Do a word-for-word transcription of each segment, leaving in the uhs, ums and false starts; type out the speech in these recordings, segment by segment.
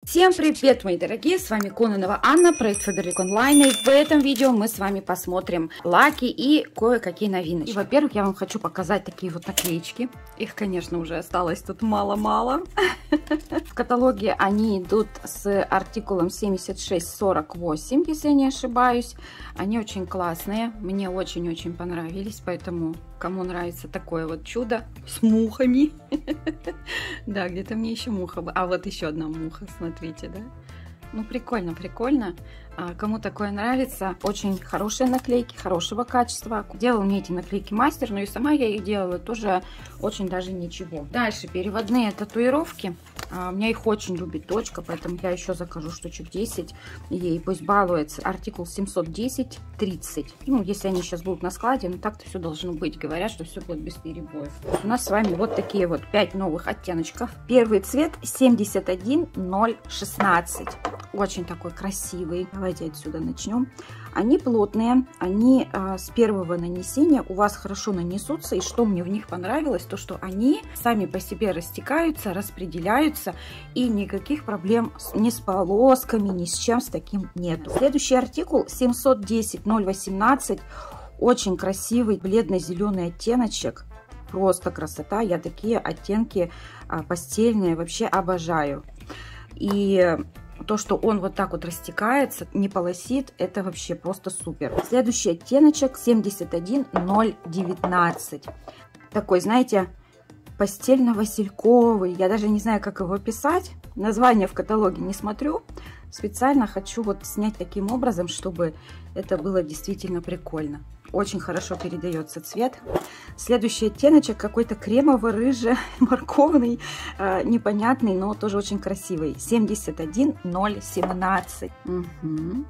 Всем привет, мои дорогие, с вами Кононова Анна, проект Faberlic Online, и в этом видео мы с вами посмотрим лаки и кое-какие новиночки. И, во-первых, я вам хочу показать такие вот наклеечки, их, конечно, уже осталось тут мало-мало. В каталоге они идут с артикулом семьдесят шесть сорок восемь, если я не ошибаюсь. Они очень классные, мне очень-очень понравились, поэтому кому нравится такое вот чудо с мухами. Да, где-то мне еще муха, а вот еще одна муха, смотрите, да? Ну, прикольно, прикольно. А, кому такое нравится, очень хорошие наклейки, хорошего качества. Делал мне эти наклейки мастер, но и сама я их делала тоже очень даже ничего. Дальше переводные татуировки. А, у меня их очень любит дочка, поэтому я еще закажу штучек десять. Ей пусть балуется. Артикул семьсот десять тридцать. Ну, если они сейчас будут на складе, ну так-то все должно быть. Говорят, что все будет без перебоев. У нас с вами вот такие вот пять новых оттеночков. Первый цвет семьдесят один ноль шестнадцать. Очень такой красивый. Давайте отсюда начнем. Они плотные, они э, с первого нанесения у вас хорошо нанесутся. И что мне в них понравилось, то что они сами по себе растекаются, распределяются. И никаких проблем ни с полосками, ни с чем с таким нету. Следующий артикул семьсот десять ноль восемнадцать. Очень красивый бледно-зеленый оттеночек. Просто красота. Я такие оттенки э, постельные вообще обожаю. И то, что он вот так вот растекается, не полосит, это вообще просто супер. Следующий оттеночек семьдесят один ноль девятнадцать. Такой, знаете, постельно-васильковый. Я даже не знаю, как его писать. Название в каталоге не смотрю. Специально хочу вот снять таким образом, чтобы это было действительно прикольно. Очень хорошо передается цвет. Следующий оттеночек какой-то кремово-рыжий, морковный, э, непонятный, но тоже очень красивый. семьдесят один ноль семнадцать. Угу.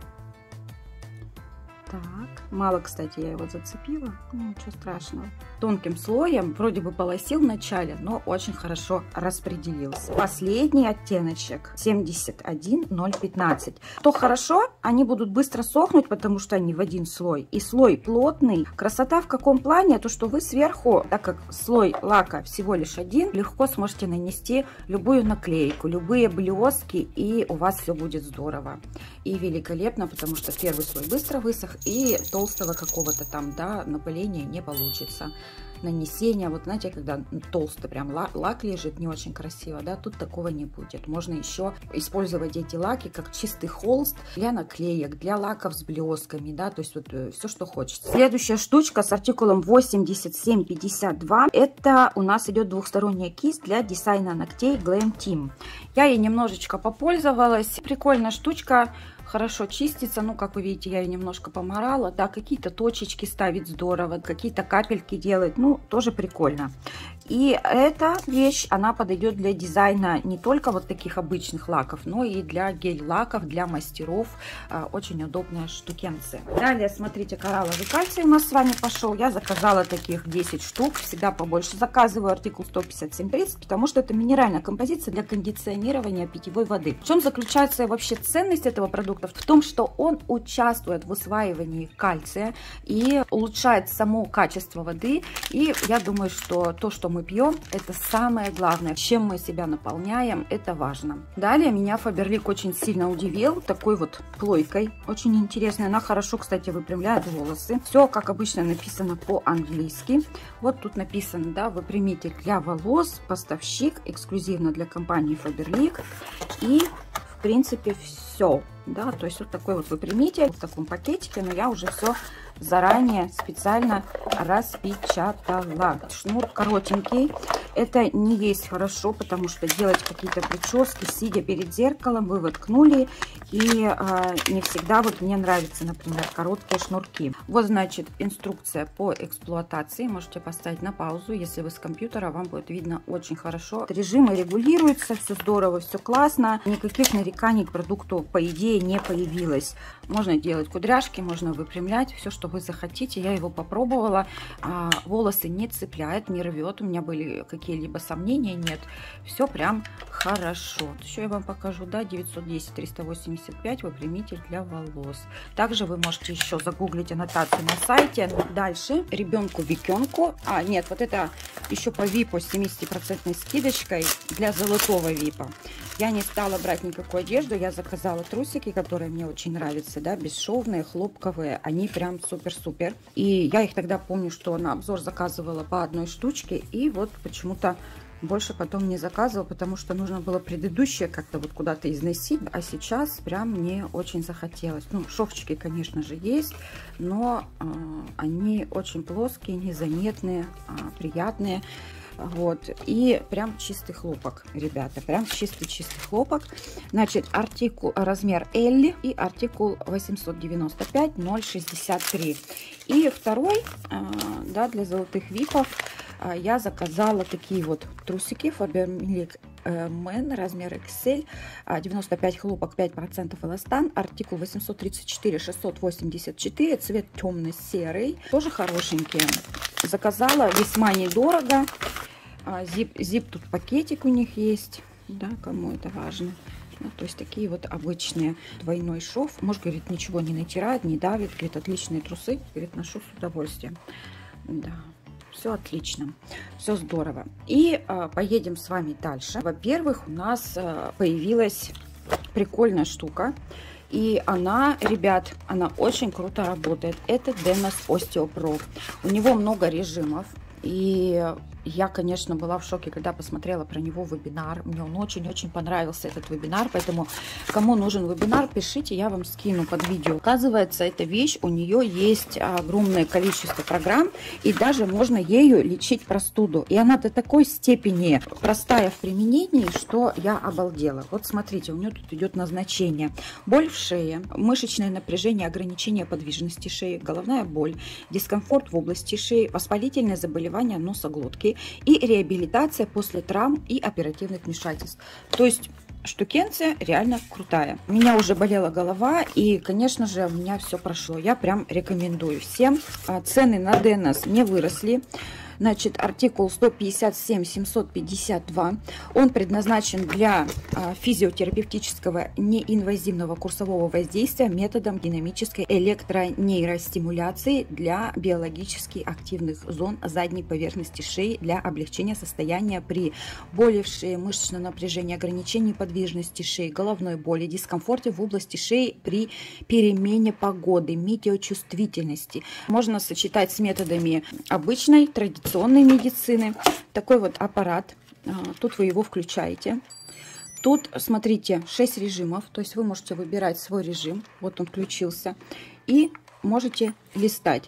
Так, мало, кстати, я его зацепила. Ну, ничего страшного. Тонким слоем, вроде бы полосил в начале, но очень хорошо распределился. Последний оттеночек семьдесят один ноль пятнадцать. То хорошо, они будут быстро сохнуть, потому что они в один слой. И слой плотный. Красота в каком плане? То, что вы сверху, так как слой лака всего лишь один, легко сможете нанести любую наклейку, любые блески, и у вас все будет здорово. И великолепно, потому что первый слой быстро высох, и толстого какого-то там, да, напыления не получится. Нанесение, вот знаете, когда толстый прям лак лежит, не очень красиво, да, тут такого не будет. Можно еще использовать эти лаки как чистый холст для наклеек, для лаков с блесками, да, то есть вот все, что хочется. Следующая штучка с артикулом восемьдесят семь пятьдесят два, это у нас идет двухсторонняя кисть для дизайна ногтей Glam Team. Я ей немножечко попользовалась, прикольная штучка. Хорошо чистится, ну, как вы видите, я ее немножко помарала, да, какие-то точечки ставить здорово, какие-то капельки делать, ну, тоже прикольно. И эта вещь, она подойдет для дизайна не только вот таких обычных лаков, но и для гель-лаков, для мастеров. Очень удобная штукенция. Далее, смотрите, коралловый кальций у нас с вами пошел. Я заказала таких десять штук, всегда побольше заказываю, артикул сто пятьдесят семь тридцать, потому что это минеральная композиция для кондиционирования питьевой воды. В чем заключается вообще ценность этого продукта? В том, что он участвует в усваивании кальция и улучшает само качество воды. И я думаю, что то, что мы пьем, это самое главное. Чем мы себя наполняем, это важно. Далее меня Faberlic очень сильно удивил такой вот плойкой. Очень интересная. Она хорошо, кстати, выпрямляет волосы. Все, как обычно, написано по-английски. Вот тут написано, да, выпрямитель для волос, поставщик, эксклюзивно для компании Faberlic. И, в принципе, все. Да, то есть вот такой вот выпрямитель в таком пакетике, но я уже все заранее специально распечатала. Шнур коротенький. Это не есть хорошо, потому что делать какие-то прически, сидя перед зеркалом, вы воткнули, и э, не всегда вот мне нравятся, например, короткие шнурки. Вот, значит, инструкция по эксплуатации. Можете поставить на паузу, если вы с компьютера, вам будет видно очень хорошо. Режимы регулируются, все здорово, все классно. Никаких нареканий к продукту, по идее, не появилось. Можно делать кудряшки, можно выпрямлять, все, что вы захотите. Я его попробовала. А, волосы не цепляет, не рвет. У меня были какие-то какие-либо сомнения нет. Все прям хорошо. Еще я вам покажу, да, девятьсот десять триста восемьдесят пять выпрямитель для волос. Также вы можете еще загуглить аннотацию на сайте. Дальше ребенку викенку. А, нет, вот это еще по випу с семидесятипроцентной скидочкой для золотого випа. Я не стала брать никакую одежду, я заказала трусики, которые мне очень нравятся, да, бесшовные, хлопковые, они прям супер-супер. И я их тогда помню, что на обзор заказывала по одной штучке, и вот почему-то больше потом не заказывала, потому что нужно было предыдущее как-то вот куда-то износить, а сейчас прям мне очень захотелось. Ну, шовчики, конечно же, есть, но э, они очень плоские, незаметные, э, приятные. Вот, и прям чистый хлопок, ребята, прям чистый-чистый хлопок. Значит, артикул, размер L и артикул восемьсот девяносто пять ноль шестьдесят три. И второй, да, для золотых випов я заказала такие вот трусики Faberlic Men, размер икс эль, девяносто пять хлопок, пять процентов эластан, артикул восемьсот тридцать четыре шестьсот восемьдесят четыре, цвет темно-серый, тоже хорошенькие. Заказала весьма недорого. Зип, зип тут пакетик у них есть, да, кому это важно. Ну, то есть такие вот обычные, двойной шов. Муж говорит, ничего не натирает, не давит, говорит, отличные трусы, говорит, ношу с удовольствием. Да, все отлично, все здорово. И а, поедем с вами дальше. Во-первых, у нас а, появилась прикольная штука. И она, ребят, она очень круто работает. Это Denos Osteo Pro. У него много режимов. И я, конечно, была в шоке, когда посмотрела про него вебинар. Мне он очень-очень понравился, этот вебинар. Поэтому, кому нужен вебинар, пишите, я вам скину под видео. Оказывается, эта вещь, у нее есть огромное количество программ. И даже можно ею лечить простуду. И она до такой степени простая в применении, что я обалдела. Вот смотрите, у нее тут идет назначение. Боль в шее, мышечное напряжение, ограничение подвижности шеи, головная боль, дискомфорт в области шеи, воспалительное заболевание носоглотки и реабилитация после травм и оперативных вмешательств. То есть штукенция реально крутая. У меня уже болела голова, и, конечно же, у меня все прошло. Я прям рекомендую всем. Цены на Denos не выросли. Значит, артикул сто пятьдесят семь семьсот пятьдесят два. Он предназначен для а, физиотерапевтического неинвазивного курсового воздействия методом динамической электронейростимуляции для биологически активных зон задней поверхности шеи для облегчения состояния при боли в шее, мышечном напряжении, ограничении подвижности шеи, головной боли, дискомфорте в области шеи при перемене погоды, метеочувствительности. Можно сочетать с методами обычной, традиционной медицины. Такой вот аппарат. Тут вы его включаете. Тут, смотрите, шесть режимов. То есть вы можете выбирать свой режим. Вот он включился. И можете листать.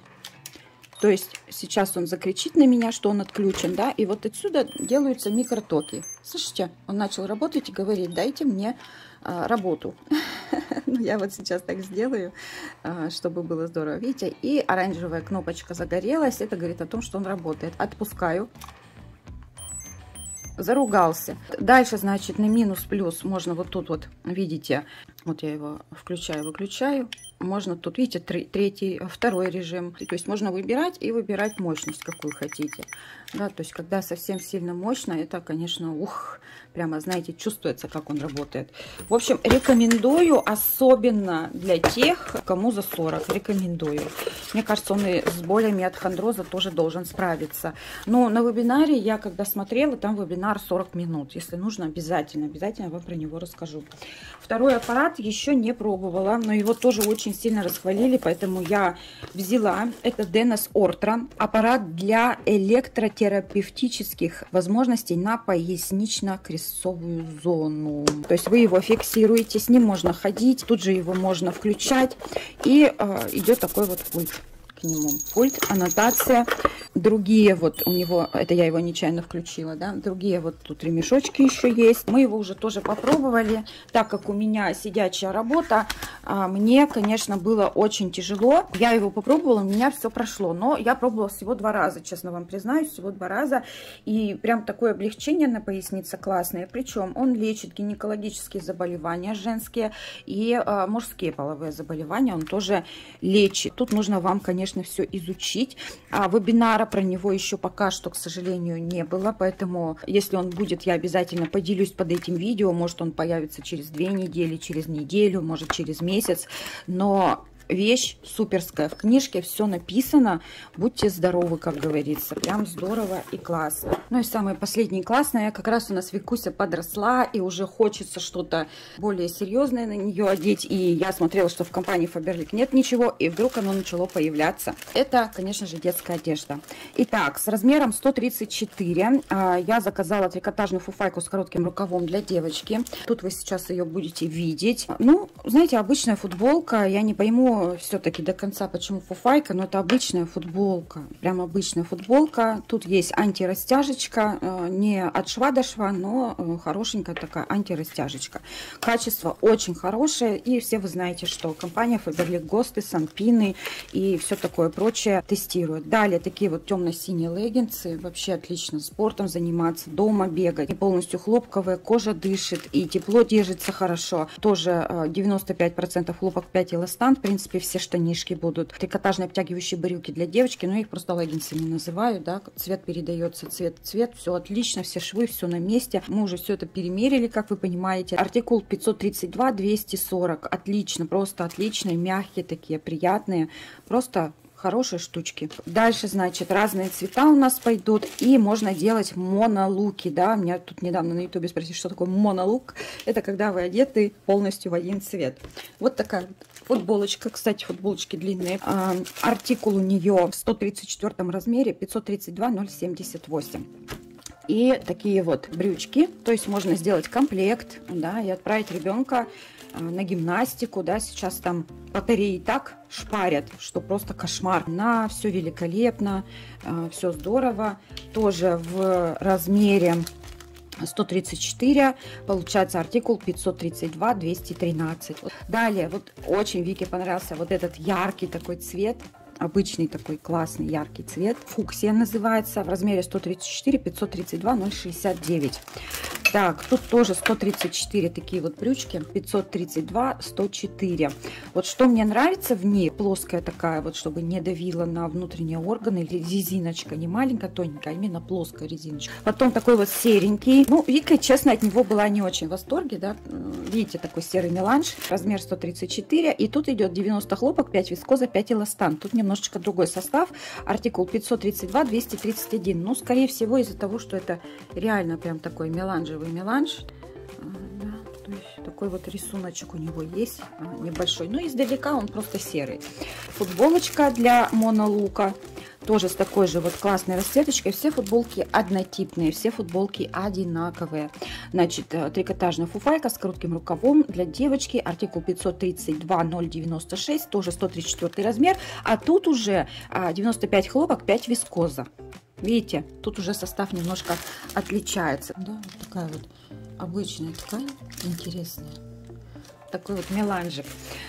То есть сейчас он закричит на меня, что он отключен, да, и вот отсюда делаются микротоки. Слышите, он начал работать и говорит, дайте мне а, работу. Ну, я вот сейчас так сделаю, а, чтобы было здорово. Видите, и оранжевая кнопочка загорелась, это говорит о том, что он работает. Отпускаю. Заругался. Дальше, значит, на минус-плюс можно вот тут вот, видите, вот я его включаю, выключаю. Можно тут, видите, третий, второй режим. То есть можно выбирать и выбирать мощность, какую хотите. Да, то есть когда совсем сильно мощно, это, конечно, ух, прямо, знаете, чувствуется, как он работает. В общем, рекомендую, особенно для тех, кому за сорок. Рекомендую. Мне кажется, он и с болями от хондроза тоже должен справиться. Но на вебинаре я, когда смотрела, там вебинар сорок минут. Если нужно, обязательно, обязательно вам про него расскажу. Второй аппарат еще не пробовала, но его тоже очень сильно расхвалили, поэтому я взяла. Это Denos Ortra, аппарат для электротерапевтических возможностей на пояснично-крестцовую зону. То есть вы его фиксируете, с ним можно ходить, тут же его можно включать, и э, идет такой вот пульт к нему. Пульт, аннотация. Другие вот у него, это я его нечаянно включила, да, другие вот тут ремешочки еще есть. Мы его уже тоже попробовали, так как у меня сидячая работа, Мне, конечно, было очень тяжело. Я его попробовала, у меня все прошло. Но я пробовала всего два раза, честно вам признаюсь, всего два раза. И прям такое облегчение на пояснице классное. Причем он лечит гинекологические заболевания женские и а, мужские половые заболевания. Он тоже лечит. Тут нужно вам, конечно, все изучить. А вебинара про него еще пока что, к сожалению, не было. Поэтому, если он будет, я обязательно поделюсь под этим видео. Может, он появится через две недели, через неделю, может, через месяц. месяц, но вещь суперская. В книжке все написано. Будьте здоровы, как говорится. Прям здорово и классно. Ну и самое последнее классное. Как раз у нас Викуся подросла, и уже хочется что-то более серьезное на нее одеть. И я смотрела, что в компании Faberlic нет ничего, и вдруг оно начало появляться. Это, конечно же, детская одежда. Итак, с размером сто тридцать четыре я заказала трикотажную фуфайку с коротким рукавом для девочки. Тут вы сейчас ее будете видеть. Ну, знаете, обычная футболка. Я не пойму все-таки до конца, почему фуфайка, но это обычная футболка, прям обычная футболка. Тут есть антирастяжечка, не от шва до шва, но хорошенькая такая антирастяжечка. Качество очень хорошее, и все вы знаете, что компания Faberlic ГОСТы, Санпины и все такое прочее тестирует. Далее такие вот темно-синие леггинсы, вообще отлично спортом заниматься, дома бегать, и полностью хлопковая, кожа дышит и тепло держится хорошо. Тоже девяносто пять процентов хлопок, пять эластан, в принципе, все штанишки будут. Трикотажные обтягивающие брюки для девочки, но я их просто леггинсами называю, да, цвет передается, цвет цвет, все отлично, все швы, все на месте. Мы уже все это перемерили, как вы понимаете. Артикул пятьсот тридцать два двести сорок, отлично, просто отличные, мягкие такие, приятные, просто хорошие штучки. Дальше, значит, разные цвета у нас пойдут, и можно делать монолуки, да, меня тут недавно на ютубе спросили, что такое монолук. Это когда вы одеты полностью в один цвет. Вот такая футболочка, кстати, футболочки длинные. А, артикул у нее в сто тридцать четвёртом размере, пятьсот тридцать два ноль семьдесят восемь. И такие вот брючки, то есть можно сделать комплект, да, и отправить ребенка на гимнастику, да, сейчас там батареи так шпарят, что просто кошмар. На все великолепно, все здорово. Тоже в размере сто тридцать четыре, получается артикул пятьсот тридцать два двести тринадцать. Далее, вот очень Вике понравился вот этот яркий такой цвет. Обычный такой классный яркий цвет. Фуксия называется. В размере сто тридцать четыре пятьсот тридцать два ноль шестьдесят девять. Так, тут тоже сто тридцать четыре такие вот брючки. пятьсот тридцать два сто четыре. Вот что мне нравится в ней. Плоская такая вот, чтобы не давила на внутренние органы. Резиночка не маленькая, тоненькая, а именно плоская резиночка. Потом такой вот серенький. Ну, Вика, честно, от него была не очень в восторге, да. Видите, такой серый меланж. Размер сто тридцать четыре. И тут идет девяносто хлопок, пять вискоза, пять эластан. Тут немного немножечко другой состав. Артикул пятьсот тридцать два двести тридцать один. Ну, скорее всего, из-за того, что это реально прям такой меланжевый меланж. Да, то есть такой вот рисуночек у него есть небольшой. Но издалека он просто серый. Футболочка для монолука. Тоже с такой же вот классной расцветочкой. Все футболки однотипные, все футболки одинаковые. Значит, трикотажная фуфайка с коротким рукавом для девочки. Артикул пятьсот тридцать два ноль девяносто шесть, тоже сто тридцать четвёртый размер. А тут уже девяносто пять хлопок, пять вискоза. Видите, тут уже состав немножко отличается. Да, вот такая вот обычная ткань, интересная. Такой вот меланжик.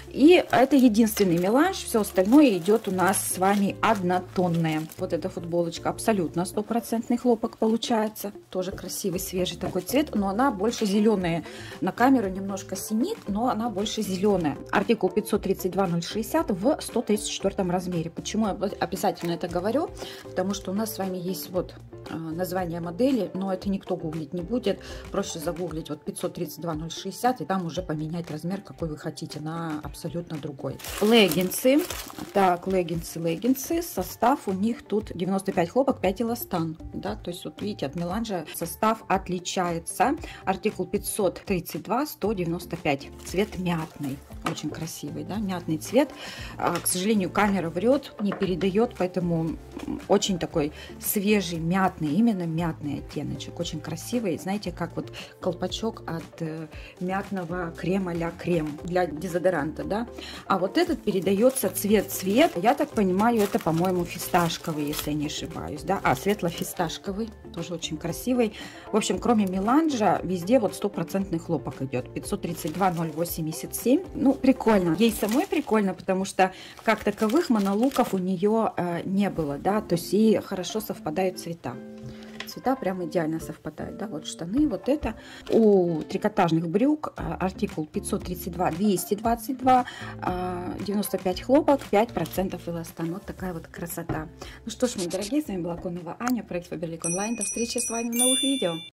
И это единственный меланж, все остальное идет у нас с вами однотонное. Вот эта футболочка абсолютно стопроцентный хлопок получается. Тоже красивый, свежий такой цвет, но она больше зеленая. На камеру немножко синит, но она больше зеленая. Артикул пятьсот тридцать два ноль шестьдесят в сто тридцать четвёртом размере. Почему я обязательно это говорю? Потому что у нас с вами есть вот название модели, но это никто гуглить не будет. Проще загуглить вот пятьсот тридцать два ноль шестьдесят, и там уже поменять размер, какой вы хотите, на абсолютно другой. Леггинсы. Так, леггинсы, леггинсы. Состав у них тут девяносто пять хлопок, пять эластан. Да, то есть вот видите, от меланжа состав отличается. Артикул пятьсот тридцать два сто девяносто пять. Цвет мятный. Очень красивый, да, мятный цвет. А, к сожалению, камера врет, не передает, поэтому очень такой свежий, мятный мятный, именно мятный оттеночек, очень красивый, знаете, как вот колпачок от э, мятного крема ля крем для дезодоранта, да. А вот этот передается цвет-цвет, я так понимаю, это, по-моему, фисташковый, если я не ошибаюсь, да, а светло-фисташковый, тоже очень красивый. В общем, кроме меланжа, везде вот стопроцентный хлопок идет, пятьсот тридцать два ноль восемьдесят семь, ну, прикольно, ей самой прикольно, потому что как таковых монолуков у нее э, не было, да, то есть и хорошо совпадают цвета. Цвета прям идеально совпадают, да, вот штаны, вот это. У трикотажных брюк артикул пятьсот тридцать два двести двадцать два, девяносто пять хлопок, пять процентов эластан. Вот такая вот красота. Ну что ж, мои дорогие, с вами была Конова Аня, проект Faberlic Online. До встречи с вами в новых видео.